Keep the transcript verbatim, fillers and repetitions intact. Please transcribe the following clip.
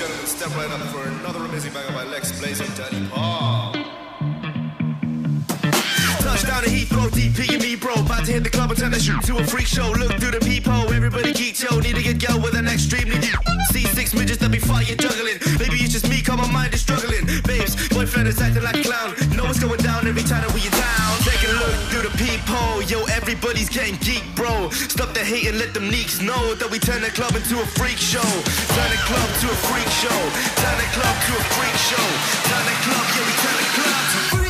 gentlemen, step right up for another amazing banger by Lex Blaze and Danny Paul. Touchdown to Heathrow, D P and me, bro. About to hit the club and turn the shoot to a freak show. Look through the peephole, everybody geek, yo. Need to get girl with an extremely deep. See six midgets that be fighting, juggling. Maybe it's just me, cause my mind is struggling. Babes, boyfriend is acting like a clown. Know what's going down every time that we are down. Take a look through the peephole, yo. Everybody's getting geek, bro. Stop the hate and let them neeks know that we turn the club into a freak show. Turn the club to a freak show. Turn the club to a freak show. Turn the club, yeah, we turn the club to freak.